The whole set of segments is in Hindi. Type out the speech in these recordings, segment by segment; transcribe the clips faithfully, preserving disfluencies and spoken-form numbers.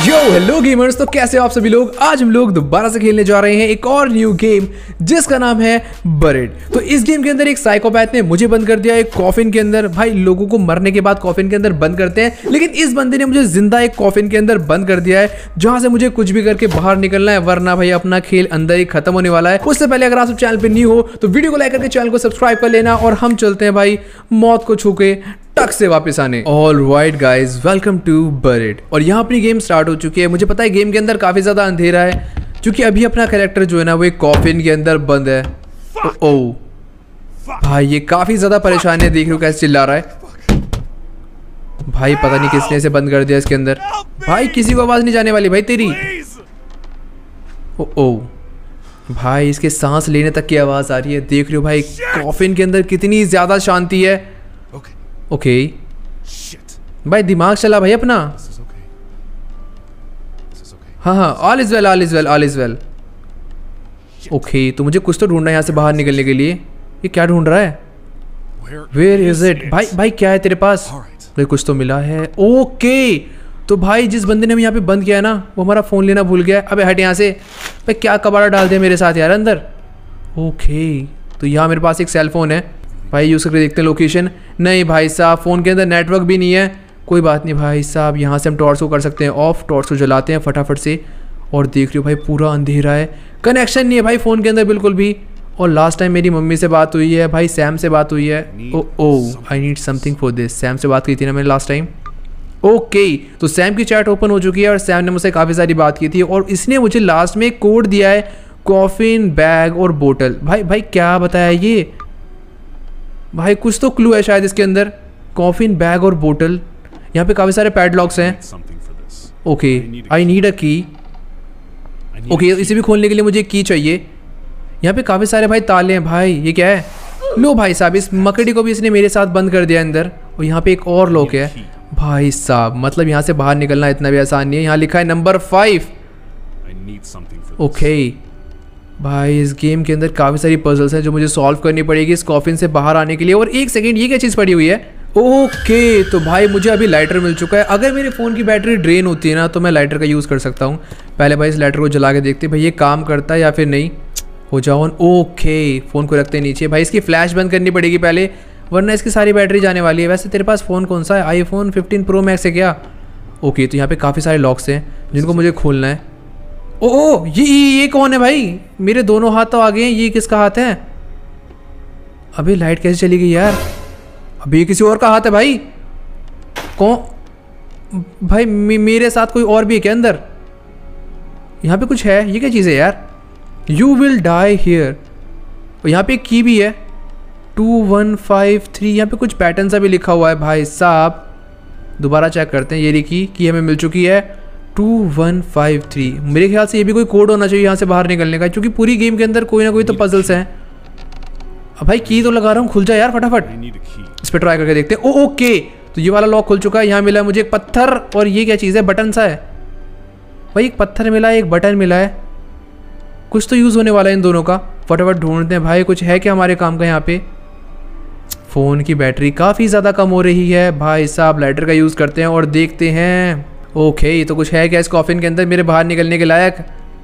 यो हेलो गेमर्स, तो कैसे हो आप सभी लोग। आज हम लोग दोबारा से खेलने जा रहे हैं एक और न्यू गेम जिसका नाम है बरेड। तो इस गेम के अंदर एक साइकोपैथ ने मुझे बंद कर दिया एक कॉफिन के अंदर। भाई लोगों को मरने के बाद कॉफिन के अंदर बंद करते हैं, लेकिन इस बंदे ने मुझे जिंदा एक कॉफिन के अंदर बंद कर दिया है जहां से मुझे कुछ भी करके बाहर निकलना है, वरना भाई अपना खेल अंदर ही खत्म होने वाला है। उससे पहले अगर आप चैनल पर न्यू हो तो वीडियो को लाइक करके चैनल को सब्सक्राइब कर लेना और हम चलते हैं भाई मौत को छू के टक से वापस आने। All right guys, welcome to बरेड। और यहाँ अपनी गेम स्टार्ट हो चुकी है। मुझे पता है गेम के अंदर काफी ज्यादा अंधेरा है क्योंकि अभी अपना कैरेक्टर जो है ना वो एक कॉफिन के अंदर बंद है। ओ, ओ भाई ये काफी ज्यादा परेशान है, देख रहे हो कैसे चिल्ला रहा है। भाई पता नहीं किसने इसे बंद कर दिया इसके अंदर। भाई किसी को आवाज नहीं जाने वाली भाई तेरी। ओ ओ भाई इसके सांस लेने तक की आवाज आ रही है। देख रहे हो भाई कॉफिन के अंदर कितनी ज्यादा शांति है। Okay okay. भाई दिमाग चला भाई अपना। हाँ हाँ all is well all is well all is well. Okay तो मुझे कुछ तो ढूंढना है यहाँ से बाहर निकलने के लिए। ये क्या ढूंढ रहा है? Where is it? भाई भाई क्या है तेरे पास? भाई कुछ तो मिला है। ओके तो भाई जिस बंदे ने हमें यहाँ पे बंद किया है ना वो हमारा फ़ोन लेना भूल गया है। अबे हट यहाँ से। भाई क्या कबाड़ा डाल दिया मेरे साथ यार अंदर। ओके तो यहाँ मेरे पास एक सेल फोन है भाई, यूज़ करके देखते हैं लोकेशन। नहीं भाई साहब फ़ोन के अंदर नेटवर्क भी नहीं है। कोई बात नहीं भाई साहब, यहाँ से हम टॉर्च को कर सकते हैं ऑफ। टॉर्च को जलाते हैं फटाफट से और देख रहे हो भाई पूरा अंधेरा है, कनेक्शन नहीं है भाई फ़ोन के अंदर बिल्कुल भी। और लास्ट टाइम मेरी मम्मी से बात हुई है भाई, सैम से बात हुई है। Oh oh I need something for this. Sam से बात की थी ना मैंने लास्ट टाइम। ओके तो सैम की चैट ओपन हो चुकी है और सैम ने मुझसे काफ़ी सारी बात की थी और इसने मुझे लास्ट में एक कोड दिया है, कॉफिन, बैग और बोतल। भाई भाई क्या बताया ये? भाई कुछ तो क्लू है शायद इसके अंदर। कॉफिन, बैग और बोतल। यहाँ पे काफ़ी सारे पैडलॉक्स हैं। ओके आई नीड अ की। ओके इसे भी खोलने के लिए मुझे एक की चाहिए। यहाँ पे काफ़ी सारे भाई ताले हैं। भाई ये क्या है? लो भाई साहब इस मकड़ी को भी इसने मेरे साथ बंद कर दिया अंदर। और यहाँ पे एक और लॉक है भाई साहब, मतलब यहाँ से बाहर निकलना इतना भी आसान नहीं है। यहाँ लिखा है नंबर फाइव। ओके भाई इस गेम के अंदर काफ़ी सारी पजल्स हैं जो मुझे सॉल्व करनी पड़ेगी इस कॉफिन से बाहर आने के लिए। और एक सेकंड, ये क्या चीज़ पड़ी हुई है? ओके तो भाई मुझे अभी लाइटर मिल चुका है। अगर मेरे फ़ोन की बैटरी ड्रेन होती है ना तो मैं लाइटर का यूज़ कर सकता हूँ। पहले भाई इस लाइटर को जला के देखते भाई ये काम करता है या फिर नहीं। हो जाओ। ओके फ़ोन को रखते नीचे। भाई इसकी फ्लैश बंद करनी पड़ेगी पहले, वरना इसकी सारी बैटरी जाने वाली है। वैसे तेरे पास फ़ोन कौन सा है? आईफोन फिफ्टीन प्रो मैक्स है क्या? ओके तो यहाँ पर काफ़ी सारे लॉक्स हैं जिनको मुझे खोलना है। ओ, ओ ये ये कौन है भाई? मेरे दोनों हाथ तो आ गए हैं, ये किसका हाथ है? अभी लाइट कैसे चली गई यार? अभी ये किसी और का हाथ है भाई। कौन भाई? मेरे साथ कोई और भी है क्या अंदर? यहाँ पे कुछ है, ये क्या चीज़ है यार? You will die here. और यहाँ पे एक की भी है टू वन फाइव थ्री। यहाँ पे कुछ पैटर्न सा भी लिखा हुआ है भाई साहब। दोबारा चेक करते हैं। ये लिखी की हमें मिल चुकी है टू वन फाइव थ्री। मेरे ख्याल से ये भी कोई कोड होना चाहिए यहाँ से बाहर निकलने का, क्योंकि पूरी गेम के अंदर कोई ना कोई तो पजल्स हैं। अब भाई की तो लगा रहा हूँ, खुल जा यार फटाफट। इस पर ट्राई करके देखते हैं। ओ ओके तो ये वाला लॉक खुल चुका है। यहाँ मिला मुझे एक पत्थर और ये क्या चीज़ है? बटन सा है भाई। एक पत्थर मिला है, एक बटन मिला है। कुछ तो यूज़ होने वाला है इन दोनों का। फटाफट ढूंढते हैं भाई कुछ है क्या हमारे काम का। यहाँ पे फ़ोन की बैटरी काफ़ी ज़्यादा कम हो रही है भाई साहब। लाइटर का यूज़ करते हैं और देखते हैं। ओके okay, तो कुछ है क्या इस कॉफिन के अंदर मेरे बाहर निकलने के लायक?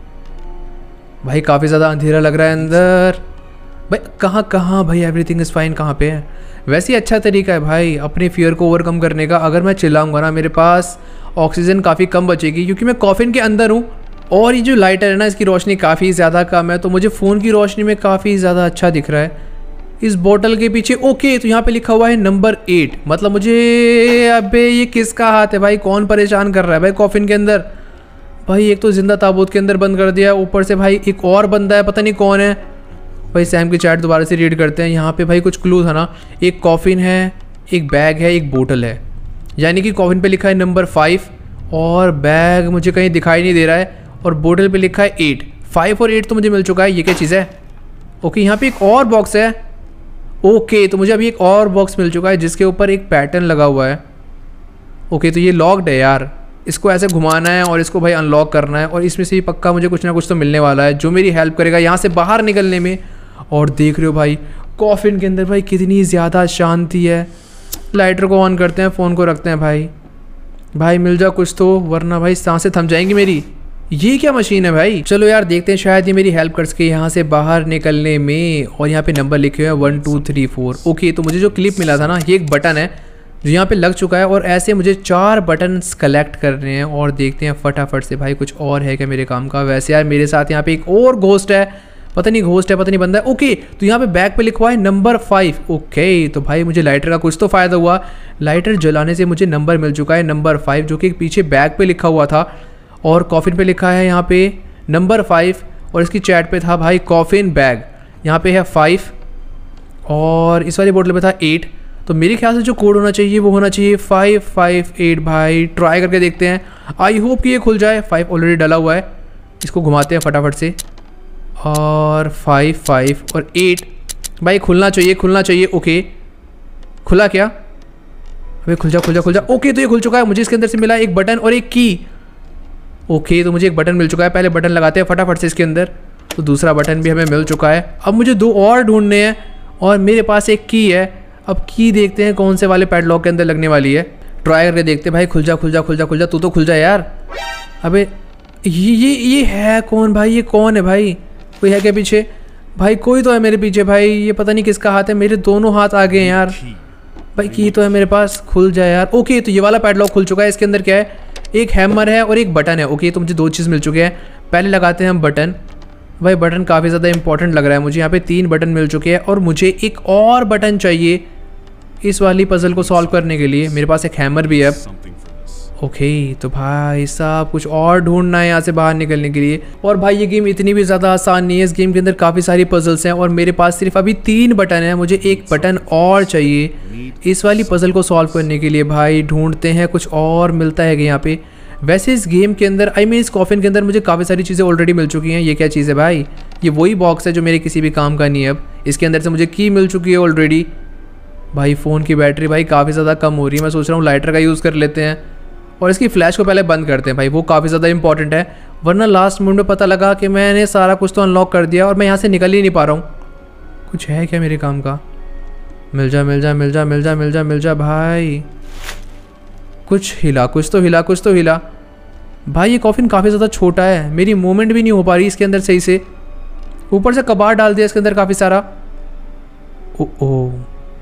भाई काफ़ी ज़्यादा अंधेरा लग रहा है अंदर। भाई कहाँ कहाँ भाई एवरीथिंग इज़ फाइन कहाँ पे है? वैसे ही अच्छा तरीका है भाई अपने फियर को ओवरकम करने का। अगर मैं चिल्लाऊंगा ना मेरे पास ऑक्सीजन काफ़ी कम बचेगी क्योंकि मैं कॉफिन के अंदर हूँ। और ये जो लाइटर है ना इसकी रोशनी काफ़ी ज़्यादा कम है, तो मुझे फ़ोन की रोशनी में काफ़ी ज़्यादा अच्छा दिख रहा है इस बोतल के पीछे। ओके तो यहाँ पे लिखा हुआ है नंबर एट। मतलब मुझे अबे ये किसका हाथ है भाई? कौन परेशान कर रहा है भाई कॉफिन के अंदर? भाई एक तो जिंदा ताबूत के अंदर बंद कर दिया, ऊपर से भाई एक और बंदा है, पता नहीं कौन है। भाई सैम की चैट दोबारा से रीड करते हैं। यहाँ पे भाई कुछ क्लू था ना, एक कॉफिन है, एक बैग है, एक बोतल है। यानी कि कॉफिन पे लिखा है नंबर फाइव और बैग मुझे कहीं दिखाई नहीं दे रहा है और बोतल पे लिखा है एट। फाइव और एट तो मुझे मिल चुका है। ये क्या चीज़ है? ओके यहाँ पे एक और बॉक्स है। ओके okay, तो मुझे अभी एक और बॉक्स मिल चुका है जिसके ऊपर एक पैटर्न लगा हुआ है। ओके okay, तो ये लॉक्ड है यार। इसको ऐसे घुमाना है और इसको भाई अनलॉक करना है और इसमें से ही पक्का मुझे कुछ ना कुछ तो मिलने वाला है जो मेरी हेल्प करेगा यहाँ से बाहर निकलने में। और देख रहे हो भाई कॉफिन के अंदर भाई कितनी ज़्यादा शांति है। लाइटर को ऑन करते हैं, फ़ोन को रखते हैं भाई। भाई मिल जा कुछ तो, वरना भाई सांसें थम जाएंगी मेरी। ये क्या मशीन है भाई? चलो यार देखते हैं, शायद ये मेरी हेल्प कर सके यहाँ से बाहर निकलने में। और यहाँ पे नंबर लिखे हुए हैं one two three four. Okay, तो मुझे जो क्लिप मिला था ना, ये एक बटन है जो यहाँ पे लग चुका है और ऐसे मुझे चार बटन्स कलेक्ट करने हैं। और देखते हैं फटाफट से भाई कुछ और है क्या मेरे काम का। वैसे यार मेरे साथ यहाँ पे एक और घोस्ट है, पता नहीं घोस्ट है पता नहीं बंदा है। ओके, तो यहाँ पे बैग पे लिखा हुआ है नंबर फाइव। ओके, तो भाई मुझे लाइटर का कुछ तो फ़ायदा हुआ। लाइटर जलाने से मुझे नंबर मिल चुका है नंबर फाइव, जो कि पीछे बैग पे लिखा हुआ था। और कॉफिन पे लिखा है यहाँ पे नंबर फाइव, और इसकी चैट पे था भाई कॉफिन बैग। यहाँ पे है फाइव और इस वाली बोतल पे था एट। तो मेरे ख्याल से जो कोड होना चाहिए वो होना चाहिए फाइव फाइव एट। भाई ट्राई करके देखते हैं, आई होप कि ये खुल जाए। फाइव ऑलरेडी डला हुआ है, इसको घुमाते हैं फटाफट से। और फाइव फाइव और एट, भाई खुलना चाहिए खुलना चाहिए। ओके, खुला क्या? अबे खुल जा खुल जा खुल जा। ओके, तो ये खुल चुका है। मुझे इसके अंदर से मिला एक बटन और एक की। ओके, तो मुझे एक बटन मिल चुका है। पहले बटन लगाते हैं फटाफट से इसके अंदर। तो दूसरा बटन भी हमें मिल चुका है। अब मुझे दो और ढूंढने हैं और मेरे पास एक की है। अब की देखते हैं कौन से वाले पैडलॉक के अंदर लगने वाली है। ट्राई करके देखते हैं। भाई खुल जा खुल जा खुल जा खुल जा, तू तो खुल जा यार। अबे ये ये ये है कौन भाई? ये कौन है भाई? कोई है क्या पीछे? भाई कोई तो है मेरे पीछे भाई। ये पता नहीं किसका हाथ है, मेरे दोनों हाथ आ गए हैं यार। भाई की तो है मेरे पास, खुल जाए यार। ओके, तो ये वाला पैडलॉक खुल चुका है। इसके अंदर क्या है? एक हैमर है और एक बटन है। ओके, तो मुझे दो चीज़ मिल चुके हैं। पहले लगाते हैं हम बटन। भाई बटन काफ़ी ज़्यादा इंपॉर्टेंट लग रहा है मुझे। यहाँ पे तीन बटन मिल चुके हैं और मुझे एक और बटन चाहिए इस वाली पजल को सॉल्व करने के लिए। मेरे पास एक हैमर भी है अब। ओके, तो भाई साहब कुछ और ढूंढना है यहाँ से बाहर निकलने के लिए। और भाई ये गेम इतनी भी ज़्यादा आसान नहीं है। इस गेम के अंदर काफ़ी सारी पजल्स हैं और मेरे पास सिर्फ अभी तीन बटन हैं। मुझे एक बटन और चाहिए इस वाली पजल को सॉल्व करने के लिए। भाई ढूंढते हैं कुछ और मिलता है कि यहाँ पे। वैसे इस गेम के अंदर, आई मीन इस कॉफिन के अंदर मुझे काफ़ी सारी चीज़ें ऑलरेडी मिल चुकी हैं। ये क्या चीज़ है भाई? ये वही बॉक्स है जो मेरे किसी भी काम का नहीं है अब। इसके अंदर से मुझे की मिल चुकी है ऑलरेडी। भाई फ़ोन की बैटरी भाई काफ़ी ज़्यादा कम हो रही है। मैं सोच रहा हूँ लाइटर का यूज़ कर लेते हैं और इसकी फ्लैश को पहले बंद करते हैं भाई, वो काफ़ी ज़्यादा इंपॉर्टेंट है। वरना लास्ट मोमेंट में पता लगा कि मैंने सारा कुछ तो अनलॉक कर दिया और मैं यहाँ से निकल ही नहीं पा रहा हूँ। कुछ है क्या मेरे काम का? मिल जा मिल जा मिल जा मिल जा मिल जा मिल जा भाई। कुछ हिला, कुछ तो हिला, कुछ तो हिला। भाई ये कॉफिन काफ़ी ज़्यादा छोटा है, मेरी मूवमेंट भी नहीं हो पा रही इसके अंदर सही से। ऊपर से कबाड़ डाल दिया इसके अंदर काफ़ी सारा। ओ ओ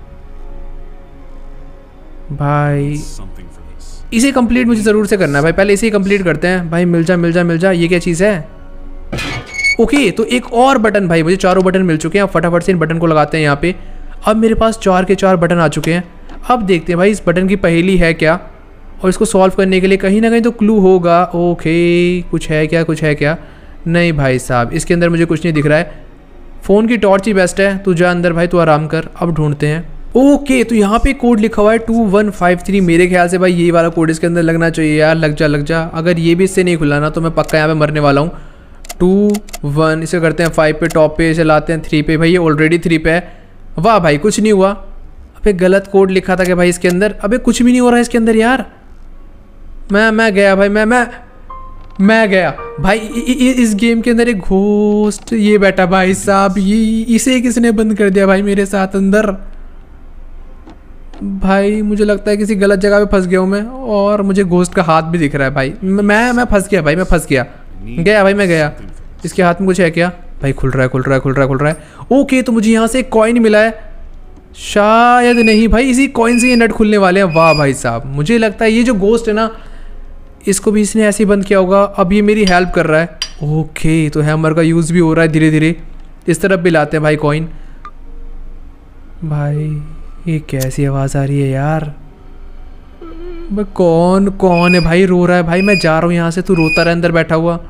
भाई इसे कंप्लीट मुझे ज़रूर से करना है भाई। पहले इसे ही कंप्लीट करते हैं भाई। मिल जा मिल जा मिल जा। ये क्या चीज़ है? ओके, तो एक और बटन। भाई मुझे चारों बटन मिल चुके हैं। अब फटाफट से इन बटन को लगाते हैं यहाँ पे। अब मेरे पास चार के चार बटन आ चुके हैं। अब देखते हैं भाई इस बटन की पहेली है क्या, और इसको सॉल्व करने के लिए कहीं ना कहीं तो क्लू होगा। ओके, कुछ है क्या? कुछ है क्या? नहीं भाई साहब, इसके अंदर मुझे कुछ नहीं दिख रहा है। फ़ोन की टॉर्च ही बेस्ट है। तू जा अंदर भाई, तू आराम कर। अब ढूंढते हैं। ओके, तो यहाँ पे कोड लिखा हुआ है टू वन फाइव थ्री। मेरे ख्याल से भाई ये वाला कोड इसके अंदर लगना चाहिए यार। लग जा लग जा। अगर ये भी इससे नहीं खुला ना तो मैं पक्का यहाँ पे मरने वाला हूँ। टू वन इसे करते हैं फाइव पे, टॉप पे इसे लाते हैं थ्री पे। भाई ये ऑलरेडी थ्री पे है। वाह भाई, कुछ नहीं हुआ। अबे गलत कोड लिखा था क्या भाई इसके अंदर? अबे कुछ भी नहीं हो रहा है इसके अंदर यार। मैं मैं गया भाई, मैं मैं मैं गया भाई। इ, इ, इस गेम के अंदर एक घोस्ट ये बैठा भाई साहब। ये इसे किसने बंद कर दिया भाई मेरे साथ अंदर? भाई मुझे लगता है किसी गलत जगह पे फंस गया हूँ मैं, और मुझे घोस्ट का हाथ भी दिख रहा है भाई। मैं मैं फंस गया भाई, मैं फंस गया गया भाई, मैं गया। इसके हाथ में कुछ है क्या? भाई खुल रहा है खुल रहा है खुल रहा है खुल रहा है। ओके, तो मुझे यहाँ से एक कॉइन मिला है। शायद नहीं भाई, इसी कॉइन से ये नट खुलने वाले हैं। वाह भाई साहब, मुझे लगता है ये जो घोस्ट है ना, इसको भी इसने ऐसे ही बंद किया होगा। अब ये मेरी हेल्प कर रहा है। ओके, तो हैमर का यूज़ भी हो रहा है धीरे धीरे। इस तरफ भी लाते हैं भाई कॉइन। भाई ये कैसी आवाज़ आ रही है यार? भाई कौन कौन है भाई? रो रहा है भाई। मैं जा रहा हूँ यहाँ से, तू रोता रहा अंदर बैठा हुआ।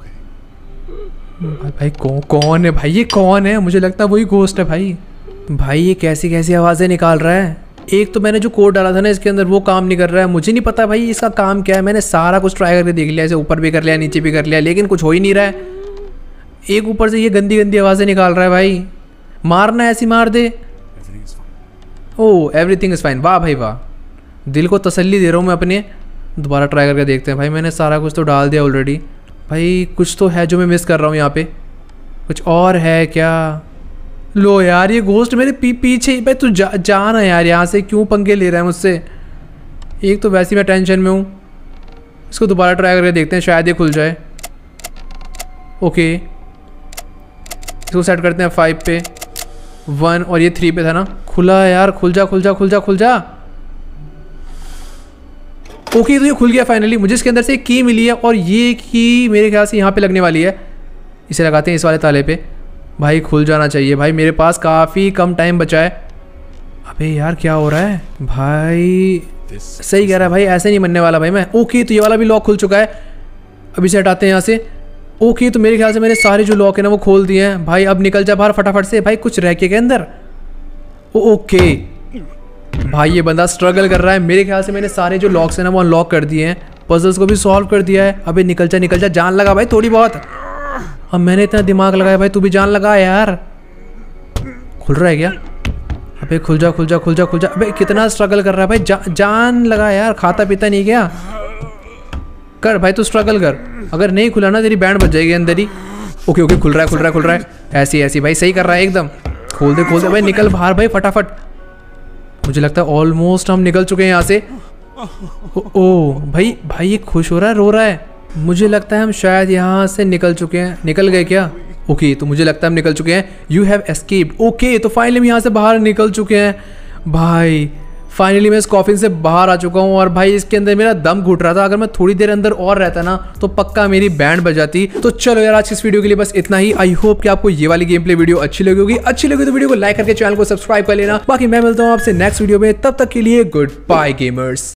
भाई भाई कौन कौन है भाई? ये कौन है? मुझे लगता है वही घोस्ट है भाई। भाई ये कैसी कैसी आवाज़ें निकाल रहा है। एक तो मैंने जो कोड डाला था ना इसके अंदर, वो काम नहीं कर रहा है। मुझे नहीं पता भाई इसका काम क्या है। मैंने सारा कुछ ट्राई करके देख लिया, इसे ऊपर भी कर लिया, नीचे भी कर लिया, लेकिन कुछ हो ही नहीं रहा है। एक ऊपर से ये गंदी गंदी आवाज़ें निकाल रहा है भाई। मारना ऐसी मार दे। Oh everything is fine. वाह भाई वाह, दिल को तसल्ली दे रहा हूँ मैं अपने। दोबारा ट्राई करके देखते हैं भाई। मैंने सारा कुछ तो डाल दिया ऑलरेडी। भाई कुछ तो है जो मैं मिस कर रहा हूँ यहाँ पे। कुछ और है क्या? लो यार, ये घोस्ट मेरे पी पीछे। भाई तू जा जाना यार यहाँ से, क्यों पंगे ले रहा है मुझसे? एक तो वैसे ही मैं टेंशन में हूँ। इसको दोबारा ट्राई करके देखते हैं, शायद ये खुल जाए। ओके, इसको सेट करते हैं फाइव पे, वन और ये थ्री पे था ना। खुला यार, खुल जा खुल जा खुल जा खुल जा। ओके तो ये खुल गया फाइनली। मुझे इसके अंदर से एक की मिली है और ये की मेरे ख्याल से यहाँ पे लगने वाली है। इसे लगाते हैं इस वाले ताले पे। भाई खुल जाना चाहिए भाई, मेरे पास काफ़ी कम टाइम बचा है। अबे यार क्या हो रहा है भाई? सही कह रहा है भाई, ऐसे नहीं बनने वाला भाई मैं। ओके तो ये वाला भी लॉक खुल चुका है। अभी से हटाते हैं यहाँ से। ओके तो मेरे ख्याल से मैंने सारे जो लॉक है ना वो खोल दिए हैं। भाई अब निकल जा बाहर फटाफट से। भाई कुछ रह के अंदर। ओके भाई ये बंदा स्ट्रगल कर रहा है। मेरे ख्याल से मैंने सारे जो लॉक्स हैं ना वो अनलॉक कर दिए हैं। पजल्स को भी सॉल्व कर दिया है। अबे निकल जा निकल जा, जान लगा भाई थोड़ी बहुत। अब मैंने इतना दिमाग लगाया भाई, तू भी जान लगा यार। खुल रहा है क्या? अबे खुल जा खुल जा खुल जा खुल जा। अबे कितना स्ट्रगल कर रहा है भाई, जा, जान लगा यार। खाता पीता नहीं क्या? कर भाई तू स्ट्रगल कर। अगर नहीं खुला ना तेरी बैंड बच जाएगी अंदर ही। ओके ओके खुल रहा है खुल रहा है खुल रहा है। ऐसी ऐसी भाई सही कर रहा है एकदम। खोल दे खोल दे भाई, निकल बाहर भाई फटाफट। मुझे लगता है ऑलमोस्ट हम निकल चुके हैं यहाँ से। ओ, ओ भाई भाई ये खुश हो रहा है रो रहा है। मुझे लगता है हम शायद यहाँ से निकल चुके हैं। निकल गए क्या? ओके तो मुझे लगता है हम निकल चुके हैं। You have escaped. ओके तो फाइनली हम यहाँ से बाहर निकल चुके हैं भाई। फाइनली मैं इस कॉफिन से बाहर आ चुका हूँ और भाई इसके अंदर मेरा दम घुट रहा था। अगर मैं थोड़ी देर अंदर और रहता ना तो पक्का मेरी बैंड बजाती। तो चलो यार आज की इस वीडियो के लिए बस इतना ही। आई होप कि आपको ये वाली गेम प्ले वीडियो अच्छी लगी होगी। अच्छी लगी तो वीडियो को लाइक करके चैनल को सब्सक्राइब कर लेना। बाकी मैं मिलता हूँ आपसे नेक्स्ट वीडियो में, तब तक के लिए गुड बाय गेमर्स।